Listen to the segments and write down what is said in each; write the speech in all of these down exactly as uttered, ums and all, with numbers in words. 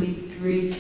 The three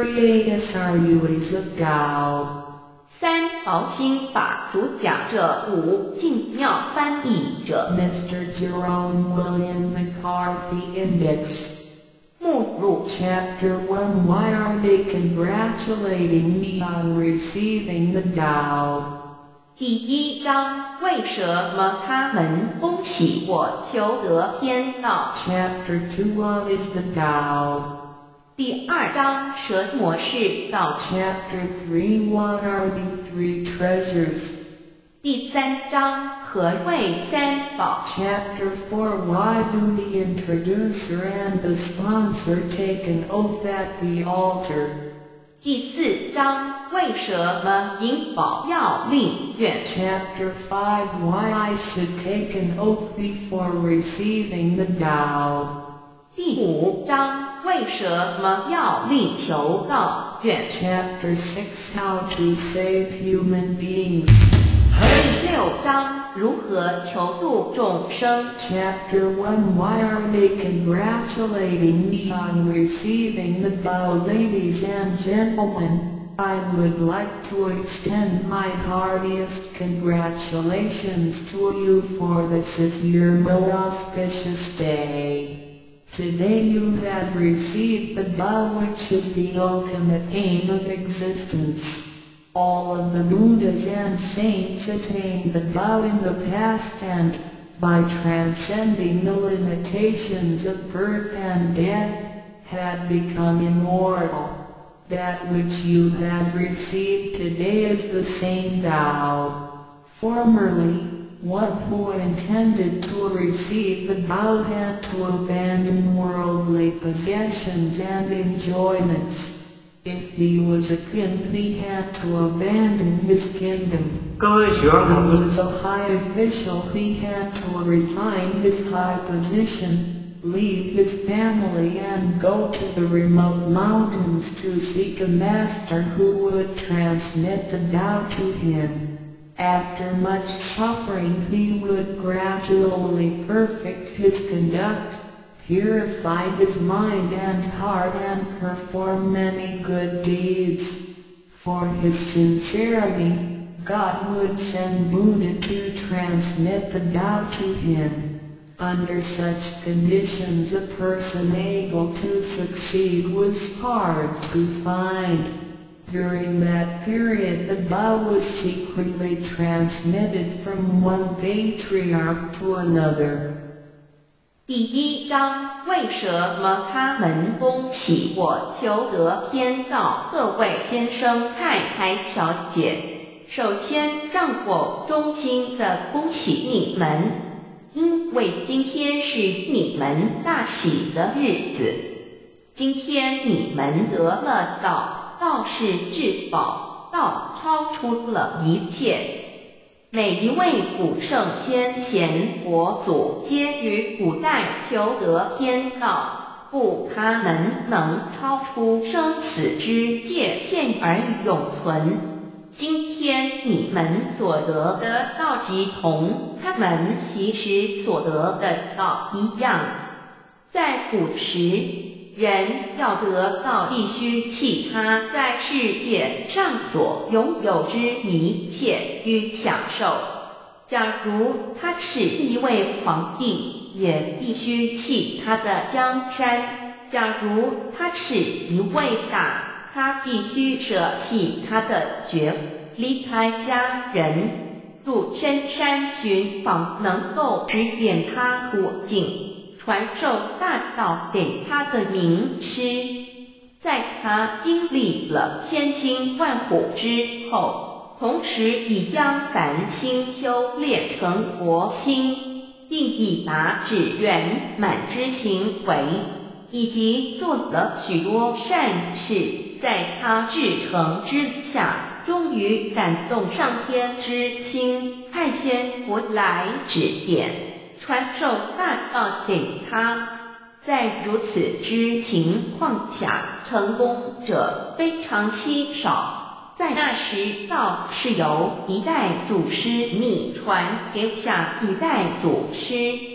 Triasruas of Tao. 三曹心法主讲者，五净妙翻译者。 Mister Jerome William McCarthy Index. 目录 Chapter one. Why are they congratulating me on receiving the Tao? 第一章，为什么他们恭喜我求得天道？ Chapter two. What is the Tao? 第二章，什么是道？ Chapter three. What are the three treasures? 第三章，何谓三宝？ Chapter four. Why do the introducer and the sponsor take an oath at the altar? 第四章，为什么引宝要立愿？ Chapter five. Why I should take an oath before receiving the Tao? 第五章，为什么要立求告愿？ Chapter six. How to save human beings. 第六章，如何求度众生？ Chapter one. Why are they congratulating me on receiving the Tao? Ladies and gentlemen, I would like to extend my heartiest congratulations to you, for this is your most auspicious day. Today you have received the Tao, which is the ultimate aim of existence. All of the Buddhas and saints attained the Tao in the past, and, by transcending the limitations of birth and death, had become immortal. That which you have received today is the same Tao. Formerly, one who intended to receive the Tao had to abandon worldly possessions and enjoyments. If he was a king, he had to abandon his kingdom. 各位学员同 If 志 he was a high official, he had to resign his high position, leave his family and go to the remote mountains to seek a master who would transmit the Tao to him. After much suffering, he would gradually perfect his conduct, purify his mind and heart, and perform many good deeds. For his sincerity, God would send Buddha to transmit the Tao to him. Under such conditions, a person able to succeed was hard to find. During that period, the Tao was secretly transmitted from one patriarch to another. 第一章，为什么他们恭喜我求得天道？各位先生、太太、小姐，首先让我衷心的恭喜你们，因为今天是你们大喜的日子。今天你们得了道，道是至宝，道超出了一切。每一位古圣先贤佛祖皆于古代求得天道，故他们能超出生死之界限而永存。今天你们所得的道即同他们其实所得的道一样。在古时，人要得到必须弃他在世界上所拥有之一切与享受。假如他是一位皇帝，也必须弃他的江山；假如他是一位大，他必须舍弃他的爵，离开家人，入深山寻访能够指点他途径，传授大道给他的名师。在他经历了千辛万苦之后，同时已将凡心修炼成佛心，并已达至圆满之行为，以及做了许多善事，在他至诚之下，终于感动上天之心，派遣佛来指点，传授大道给他。在如此之情况下，成功者非常稀少。在那时，道是由一代祖师秘传给下一代祖师。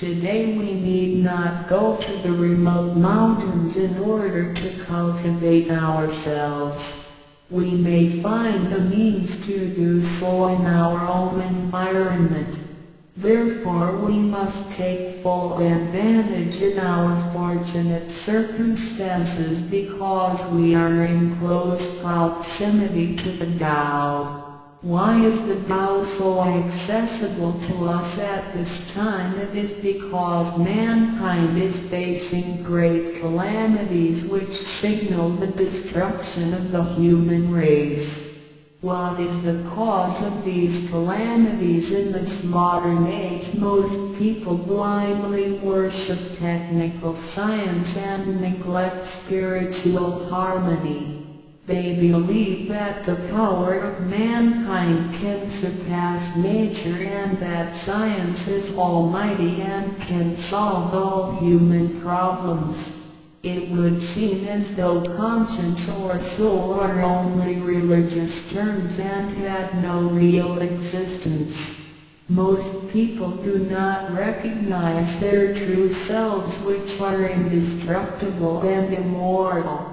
Today we need not go to the remote mountains in order to cultivate ourselves. We may find a means to do so in our own environment. Therefore we must take full advantage in our fortunate circumstances because we are in close proximity to the Tao. Why is the Tao so accessible to us at this time? It is because mankind is facing great calamities which signal the destruction of the human race. What is the cause of these calamities in this modern age? Most people blindly worship technical science and neglect spiritual harmony. They believe that the power of mankind can surpass nature and that science is almighty and can solve all human problems. It would seem as though conscience or soul are only religious terms and had no real existence. Most people do not recognize their true selves, which are indestructible and immortal.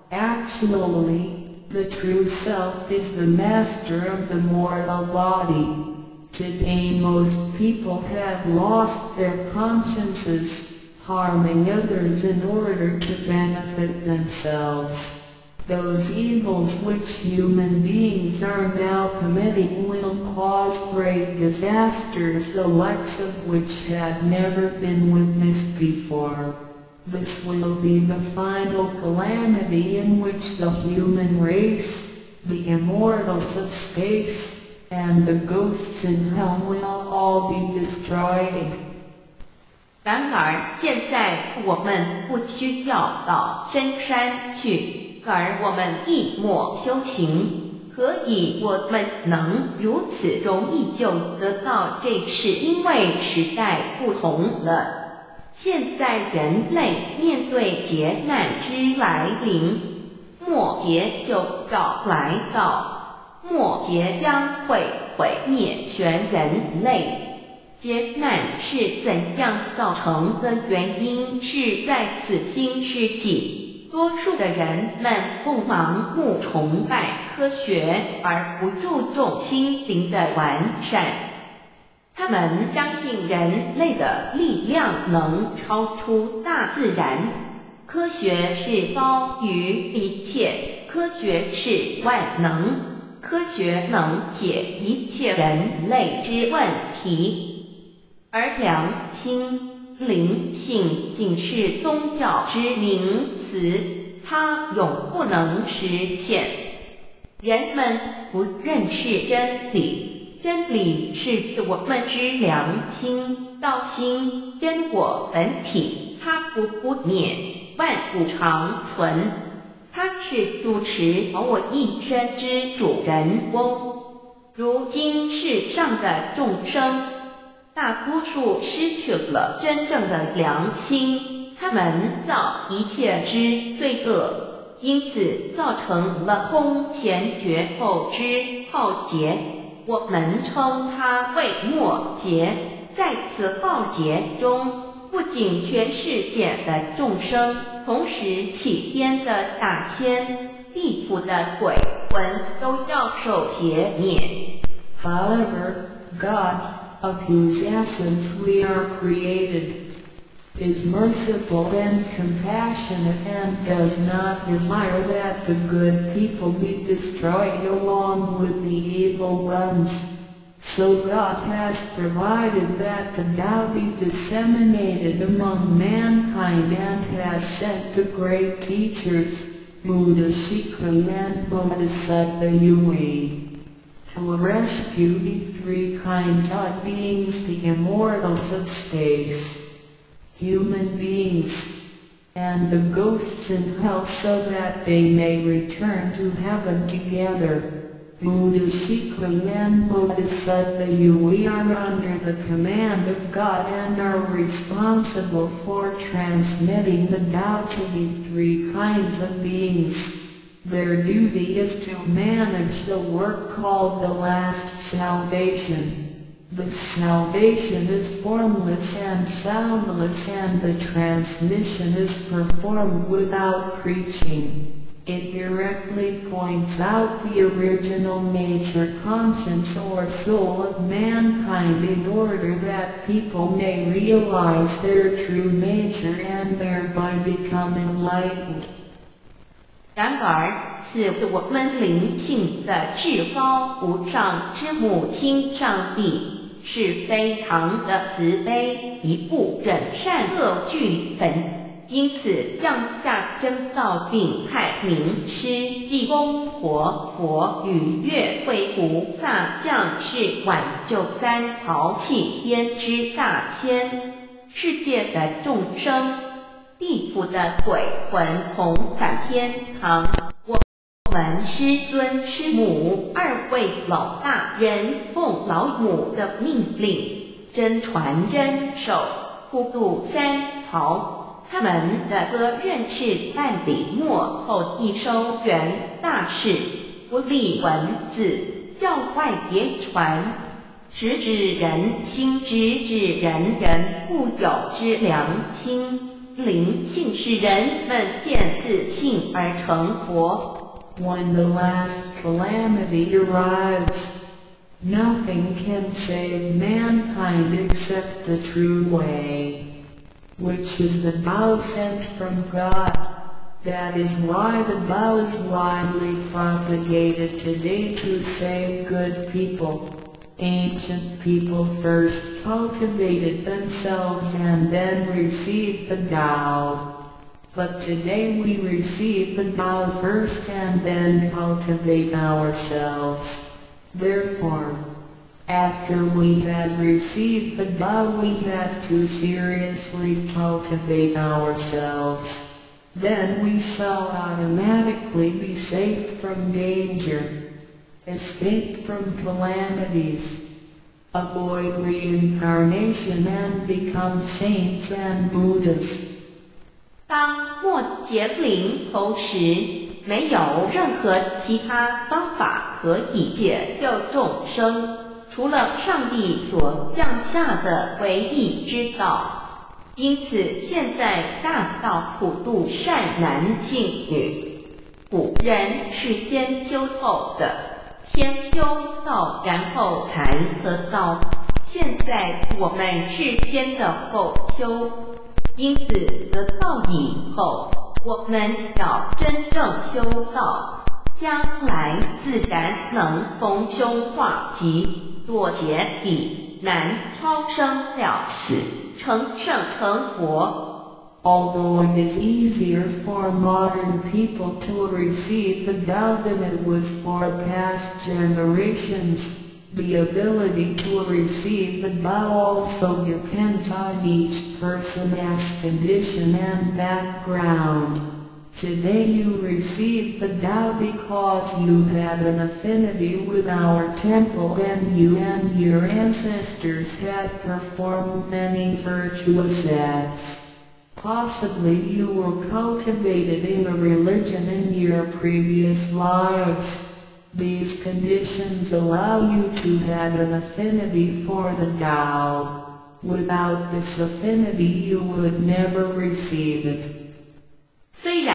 Actually, the true self is the master of the mortal body. Today most people have lost their consciences, harming others in order to benefit themselves. Those evils which human beings are now committing will cause great disasters, the likes of which had never been witnessed before. This will be the final calamity in which the human race, the immortals of space, and the ghosts in hell will all be destroyed. 然而现在我们不需要到深山去，而我们一默修行。何以我们能如此容易就得到这？是因为时代不同了。现在人类面对劫难之来临，末劫就要来到，末劫将会毁灭全人类。劫难是怎样造成的？原因是在此新世纪，多数的人们不盲目崇拜科学，而不注重心灵的完善。他们相信人类的力量能超出大自然，科学是高于一切，科学是万能，科学能解一切人类之问题。而良心、灵性仅是宗教之名词，它永不能实现。人们不认识真理，真理是我们之良心、道心、真我本体，它不不灭，万古长存。它是主持我一生之主人翁。如今世上的众生，大多数失去了真正的良心，他们造一切之罪恶，因此造成了空前绝后之浩劫。我们称它为末劫。在此浩劫中，不仅全世界的众生，同时起天的大仙、地府的鬼魂都要受劫灭。 However, God, of whose essence we are created, is merciful and compassionate and does not desire that the good people be destroyed along with the evil ones. So God has provided that the Tao be disseminated among mankind and has sent the great teachers, Buddha Shikha and Bodhisattva Yui, to rescue the three kinds of beings, the immortals of space, human beings, and the ghosts in hell, so that they may return to heaven together. Buddha Shikha and Bodhisattva Yui are under the command of God and are responsible for transmitting the Tao to the three kinds of beings. Their duty is to manage the work called the last salvation. The salvation is formless and soundless, and the transmission is performed without preaching. It directly points out the original nature, conscience or soul of mankind in order that people may realize their true nature and thereby become enlightened. 然而，是我们灵性的至高无上之母亲上帝，是非常的慈悲，一不忍善恶俱焚。因此降下真道并派名师地公活佛与月慧菩萨降世挽救三曹弃天之大千，世界的众生，地府的鬼魂同返天堂。我们师尊师母二位老大人奉老母的命令，真传真守普渡三曹。他们的责任是办理末后一收圆大事，不立文字，教外别传，实指人心，直指人人固有之良心。灵性使人们见自性而成佛。 When the last calamity arrives, nothing can save mankind except the true way, which is the Tao sent from God. That is why the Tao is widely propagated today to save good people. Ancient people first cultivated themselves and then received the Tao. But today we receive the Tao first and then cultivate ourselves. Therefore, after we have received the Tao, we have to seriously cultivate ourselves. Then we shall automatically be safe from danger, escape from calamities, avoid reincarnation and become saints and Buddhas. 当末劫临头时，没有任何其他方法可以解救众生，除了上帝所降下的唯一之道。因此现在大道普渡善男信女，古人是先修透的，先修道然后才得道，现在我们是先的后修，因此得道以后，我们要真正修道，将来自然能逢凶化吉，躲劫以难超生了死，成圣成佛。 Although it is easier for modern people to receive the Tao than it was for past generations, the ability to receive the Tao also depends on each person's condition and background. Today you receive the Tao because you had an affinity with our temple and you and your ancestors had performed many virtuous acts. Possibly you were cultivated in a religion in your previous lives. These conditions allow you to have an affinity for the Tao. Without this affinity you would never receive it. 虽然